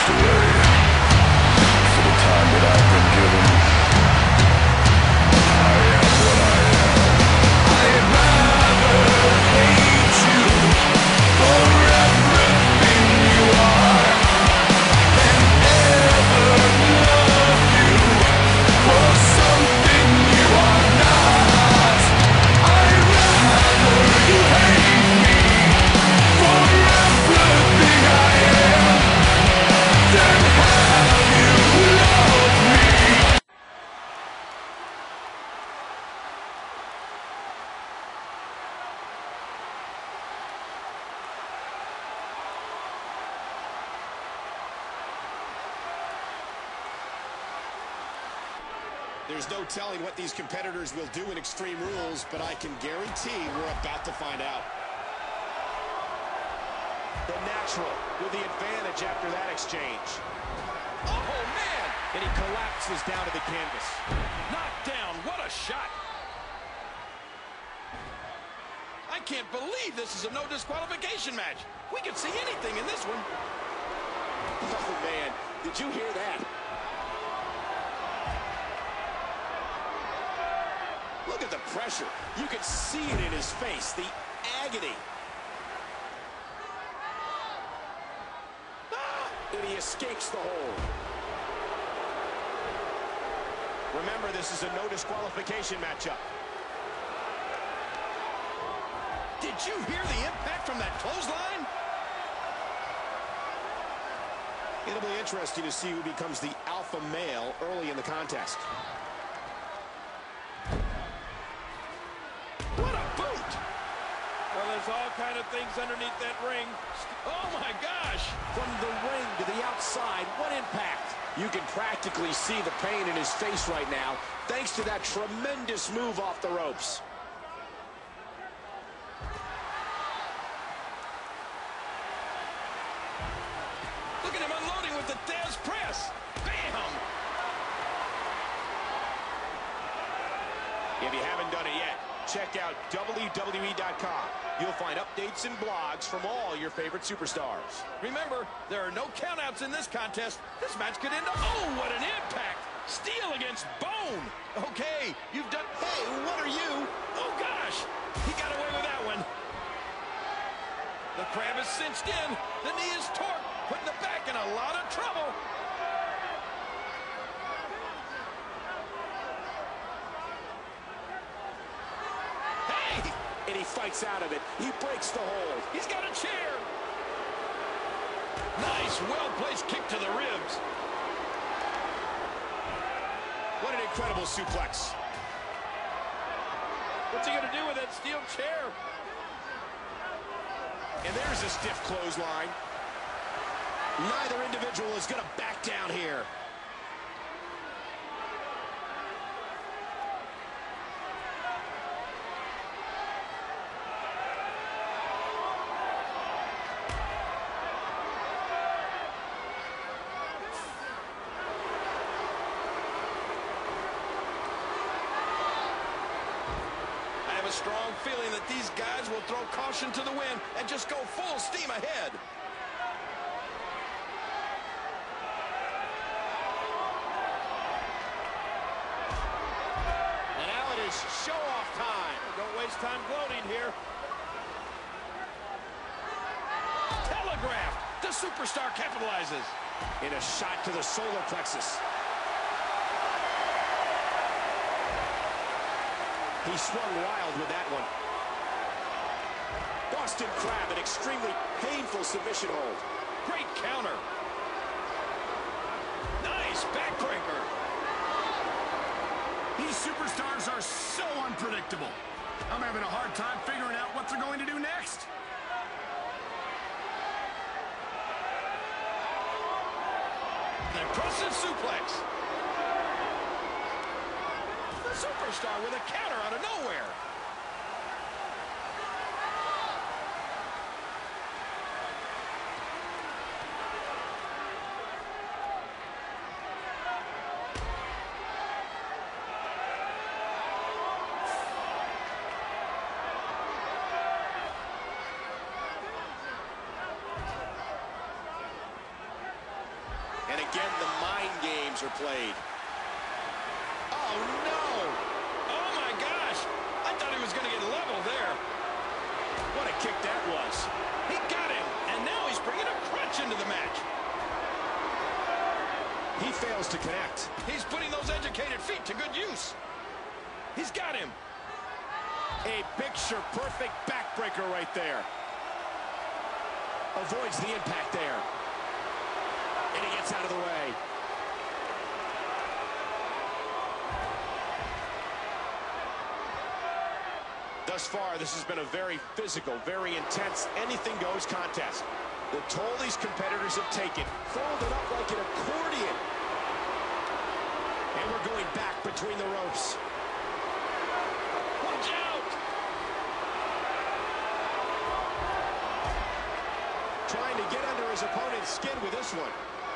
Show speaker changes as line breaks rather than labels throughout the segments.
passed away for the time that I've been given. I am what I am. I'd rather hate you for everything you are than ever love you for something you are not. I'd rather you hate me for everything I am than have you love me.
There's no telling what these competitors will do in Extreme Rules, but I can guarantee we're about to find out. The Natural with the advantage after that exchange. Oh, man! And he collapses down to the canvas. Knocked down. What a shot. I can't believe this is a no disqualification match. We can see anything in this one. Oh, man. Did you hear that? Look at the pressure. You can see it in his face, the agony. And he escapes the hold. Remember, this is a no disqualification matchup. Did you hear the impact from that clothesline? It'll be interesting to see who becomes the alpha male early in the contest. What a boot!
Well, there's all kind of things underneath that ring.
Oh my gosh! From the ring to the outside, what impact? You can practically see the pain in his face right now, thanks to that tremendous move off the ropes. Look at him unloading with the Dez press. Bam! If you haven't done it yet, check out WWE.com. You'll find updates and blogs from all your favorite superstars. Remember, there are no countouts in this contest. This match could end up... Oh, what an impact! Steel against bone! Okay, you've done... Hey, what are you? Oh, gosh! He got away with that one. The crab is cinched in. The knee is torqued, putting the back in a lot of trouble. And he fights out of it. He breaks the hold. He's got a chair. Nice, well-placed kick to the ribs. What an incredible suplex.
What's he going to do with that steel chair?
And there's a stiff clothesline. Neither individual is going to back down here. Strong feeling that these guys will throw caution to the wind and just go full steam ahead. And now it is show-off time.
Don't waste time gloating here.
Telegraph. The superstar capitalizes. In a shot to the solar plexus. He swung wild with that one. Boston Crab, an extremely painful submission hold. Great counter. Nice backbreaker.
These superstars are so unpredictable. I'm having a hard time figuring out what they're going to do next.
An impressive suplex. The superstar with a counter out of nowhere. again, the mind games are played. Oh, no!
Oh, my gosh! I thought he was going to get level there.
What a kick that was.
He got him, and now he's bringing a crunch into the match.
He fails to connect.
He's putting those educated feet to good use. He's got him.
A picture-perfect backbreaker right there. Avoids the impact there. And he gets out of the way. Thus far, this has been a very physical, very intense, anything-goes contest. The toll these competitors have taken, folded up like an accordion. And we're going back between the ropes.
Watch out!
Trying to get under his opponent's skin with this one.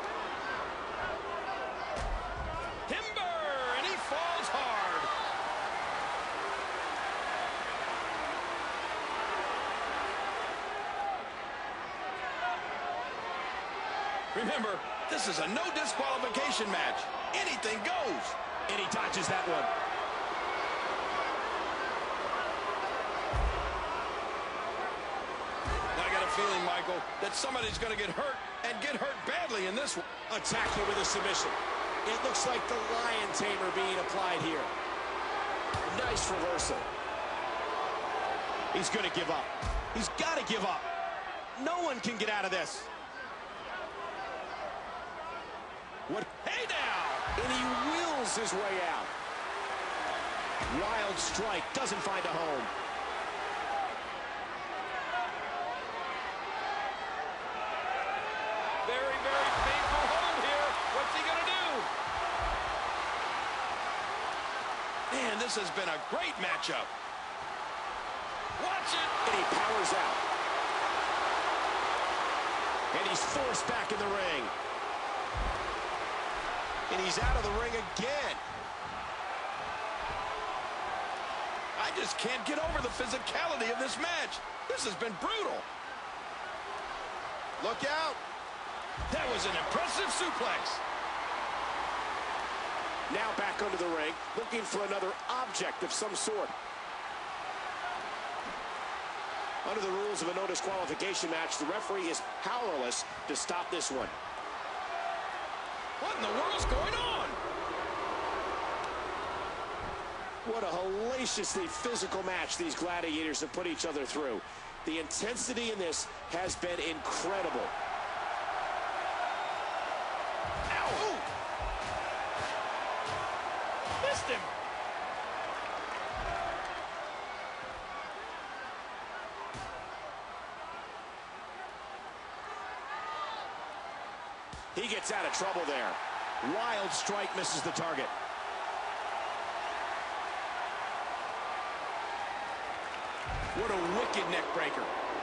Timber, and he falls hard. Remember, this is a no disqualification match. Anything goes.
And he dodges that one.
I got a feeling, Michael, that somebody's going to get hurt and get hurt badly in this one.
Attacking with a submission. It looks like the lion tamer being applied here. Nice reversal. He's going to give up. He's got to give up. No one can get out of this. What?
Hey now!
And he wheels his way out. Wild strike, doesn't find a home.
Very, very painful hold here. What's he going to do? Man, this has been a great matchup. Watch it.
And he powers out. And he's forced back in the ring. And he's out of the ring again.
I just can't get over the physicality of this match. This has been brutal.
Look out.
That was an impressive suplex.
Now back under the ring, looking for another object of some sort. Under the rules of a no disqualification match, the referee is powerless to stop this one.
What in the world's going on?
What a hellaciously physical match these gladiators have put each other through. The intensity in this has been incredible.
Ow! Missed him.
He gets out of trouble there. Wild strike misses the target. What a wicked neck breaker.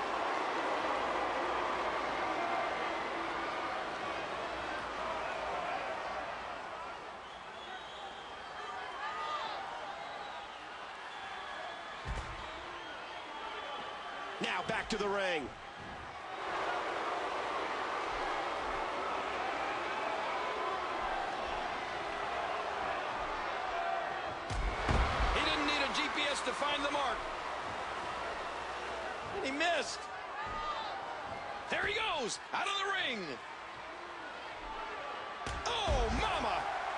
Now back to the ring.
To find the mark. And he missed. There he goes, out of the ring. Oh, mama.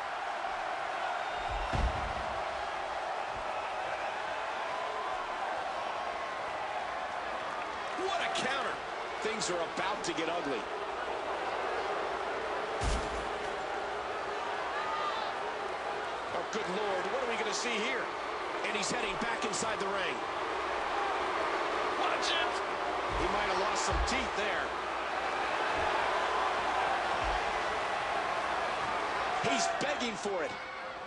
What a counter.
Things are about to get ugly. Oh, good Lord, what are we going to see here? And he's heading back inside the ring.
Watch it!
He might have lost some teeth there. He's begging for it.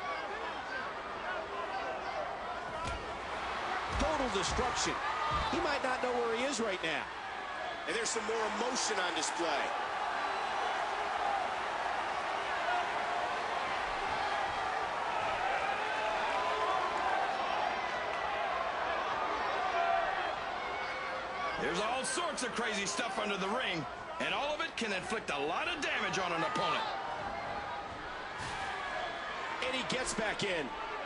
Total destruction. He might not know where he is right now. And there's some more emotion on display.
There's all sorts of crazy stuff under the ring, and all of it can inflict a lot of damage on an opponent.
And he gets back in.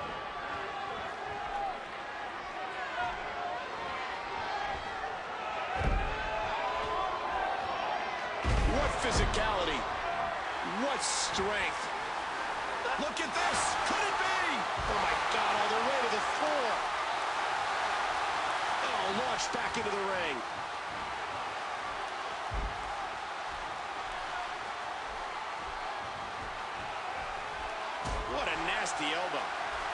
What physicality. What strength.
Look at this. Could it be?
Oh, my God, all the way to the floor. Oh, launched back into the ring. What a nasty elbow.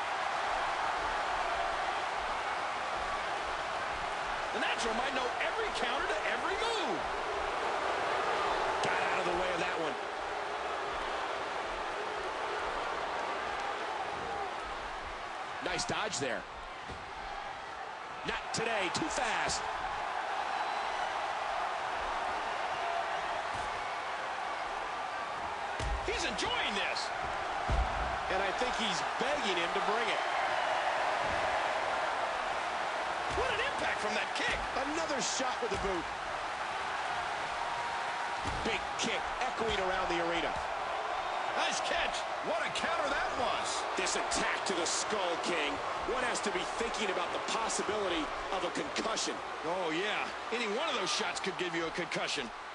The Natural might know every counter to every move.
Got out of the way of that one. Nice dodge there. Not today, too fast.
He's enjoying this.
And I think he's begging him to bring it.
What an impact from that kick.
Another shot with the boot. Big kick echoing around the arena.
Nice catch.
What a counter that was.
This attack to the Skull King. One has to be thinking about the possibility of a concussion.
Oh, yeah. Any one of those shots could give you a concussion.